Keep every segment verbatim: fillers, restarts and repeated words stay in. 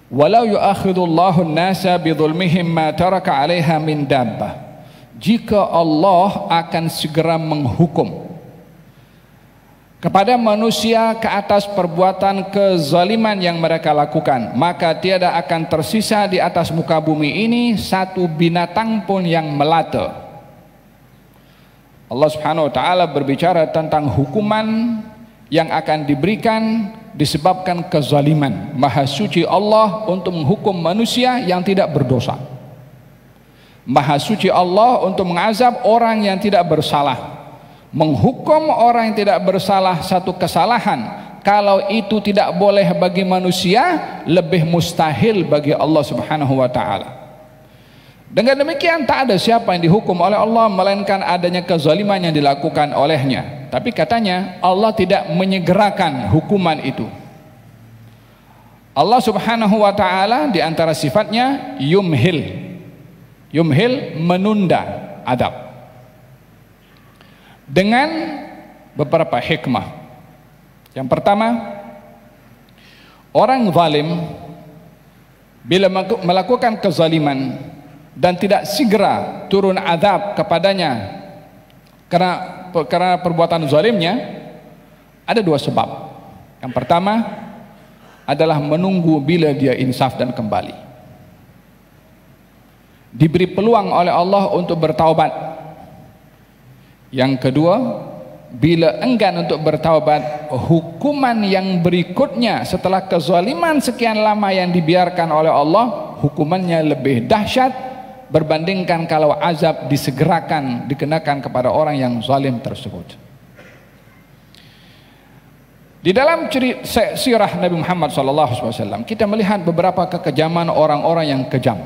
walau yu'akhidullahu an-nasa bidzulmihim ma taraka 'alaiha min dabbah. Jika Allah akan segera menghukum kepada manusia ke atas perbuatan kezaliman yang mereka lakukan, maka tiada akan tersisa di atas muka bumi ini satu binatang pun yang melata. Allah Subhanahu wa taala berbicara tentang hukuman yang akan diberikan disebabkan kezaliman. Maha suci Allah untuk menghukum manusia yang tidak berdosa. Maha suci Allah untuk mengazab orang yang tidak bersalah. Menghukum orang yang tidak bersalah satu kesalahan, kalau itu tidak boleh bagi manusia, lebih mustahil bagi Allah Subhanahu wa taala. Dengan demikian tak ada siapa yang dihukum oleh Allah melainkan adanya kezaliman yang dilakukan olehnya. Tapi katanya Allah tidak menyegerakan hukuman itu. Allah Subhanahu wa taala di antara sifatnya yumhil. Yumhil, menunda adab, dengan beberapa hikmah. Yang pertama, orang zalim bila melakukan kezaliman dan tidak segera turun azab kepadanya karena karena perbuatan zalimnya, ada dua sebab. Yang pertama adalah menunggu bila dia insaf dan kembali, diberi peluang oleh Allah untuk bertaubat. Yang kedua, bila enggan untuk bertaubat, hukuman yang berikutnya setelah kezaliman sekian lama yang dibiarkan oleh Allah, hukumannya lebih dahsyat berbandingkan kalau azab disegerakan dikenakan kepada orang yang zalim tersebut. Di dalam cerita sirah Nabi Muhammad sallallahu alaihi wasallam kita melihat beberapa kekejaman orang-orang yang kejam.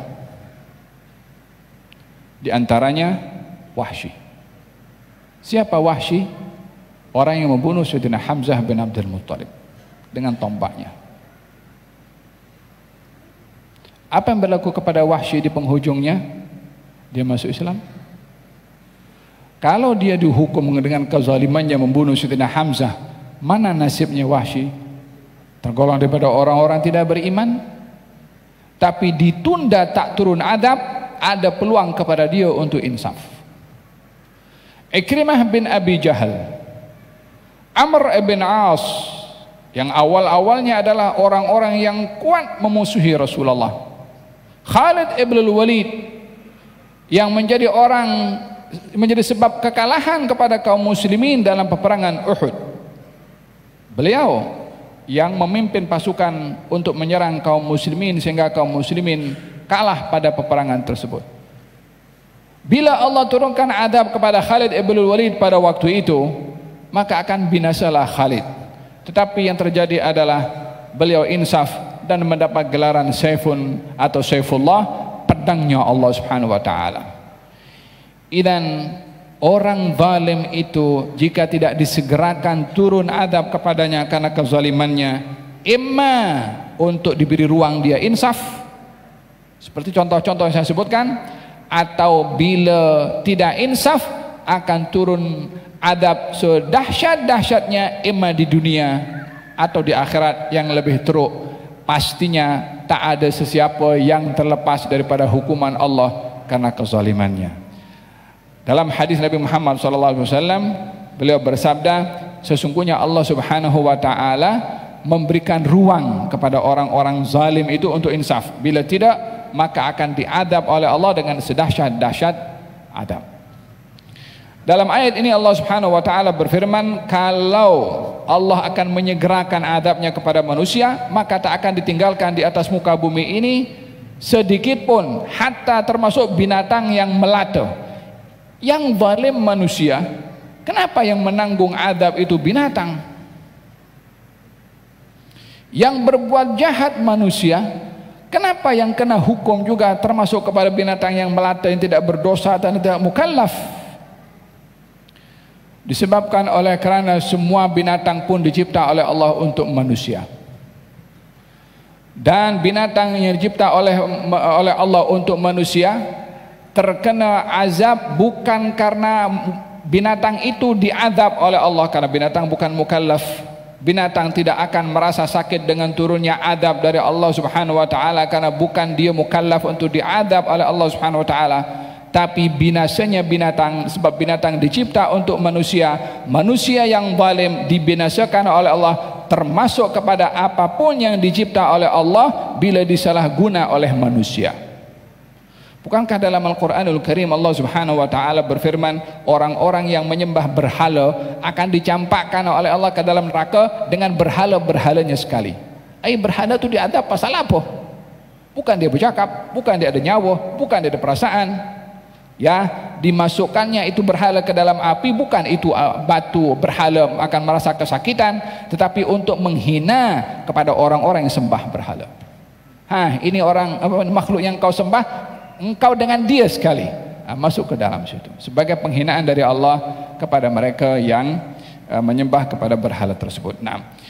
Di antaranya Wahsy. Siapa Wahsy? Orang yang membunuh Sayyidina Hamzah bin Abdul Muttalib dengan tombaknya. Apa yang berlaku kepada Wahsy di penghujungnya? Dia masuk Islam. Kalau dia dihukum dengan kezalimannya membunuh Sayyidina Hamzah, mana nasibnya Wahsy? Tergolong daripada orang-orang tidak beriman. Tapi ditunda tak turun adab, ada peluang kepada dia untuk insaf. Ikrimah bin Abi Jahal, Amr ibn As, yang awal-awalnya adalah orang-orang yang kuat memusuhi Rasulullah, Khalid ibn Walid, yang menjadi orang menjadi sebab kekalahan kepada kaum muslimin dalam peperangan Uhud. Beliau yang memimpin pasukan untuk menyerang kaum muslimin sehingga kaum muslimin kalah pada peperangan tersebut. Bila Allah turunkan adab kepada Khalid ibn Walid pada waktu itu, maka akan binasalah Khalid. Tetapi yang terjadi adalah beliau insaf dan mendapat gelaran Saifun atau Saifullah, pedangnya Allah Subhanahu wa taala. Idan orang zalim itu jika tidak disegerakan turun adab kepadanya karena kezalimannya, imma untuk diberi ruang dia insaf seperti contoh-contoh yang saya sebutkan, atau bila tidak insaf akan turun adab sedahsyat-dahsyatnya imma di dunia atau di akhirat yang lebih teruk. Pastinya tak ada sesiapa yang terlepas daripada hukuman Allah karena kezalimannya. Dalam hadis Nabi Muhammad sallallahu alaihi wasallam beliau bersabda, sesungguhnya Allah Subhanahu wa taala memberikan ruang kepada orang-orang zalim itu untuk insaf. Bila tidak, maka akan diadab oleh Allah dengan sedahsyat-dahsyat adab. Dalam ayat ini Allah Subhanahu wa taala berfirman, kalau Allah akan menyegerakan adabnya kepada manusia, maka tak akan ditinggalkan di atas muka bumi ini sedikit pun, hatta termasuk binatang yang melata. Yang zalim manusia, kenapa yang menanggung adab itu binatang? Yang berbuat jahat manusia, kenapa yang kena hukum juga termasuk kepada binatang yang melata yang tidak berdosa dan tidak mukallaf? Disebabkan oleh kerana semua binatang pun dicipta oleh Allah untuk manusia. Dan binatang yang dicipta oleh oleh Allah untuk manusia terkena azab bukan karena binatang itu diazab oleh Allah, karena binatang bukan mukallaf. Binatang tidak akan merasa sakit dengan turunnya adab dari Allah Subhanahu wa taala, karena bukan dia mukallaf untuk diadab oleh Allah Subhanahu wa taala. Tapi binasanya binatang, sebab binatang dicipta untuk manusia. Manusia yang zalim dibinasakan oleh Allah, termasuk kepada apapun yang dicipta oleh Allah bila disalahguna oleh manusia. Bukankah dalam Al-Quranul Karim Allah Subhanahu wa taala berfirman, orang-orang yang menyembah berhala akan dicampakkan oleh Allah ke dalam neraka dengan berhala-berhalanya sekali. Eh, berhala itu diadab pasal apa? Bukan dia bercakap, bukan dia ada nyawa, bukan dia ada perasaan. Ya, dimasukkannya itu berhala ke dalam api, bukan itu batu berhala akan merasa kesakitan, tetapi untuk menghina kepada orang-orang yang sembah berhala. Ha, ini orang apa, makhluk yang kau sembah, engkau dengan dia sekali, ha, masuk ke dalam situ sebagai penghinaan dari Allah kepada mereka yang uh, menyembah kepada berhala tersebut. Nah,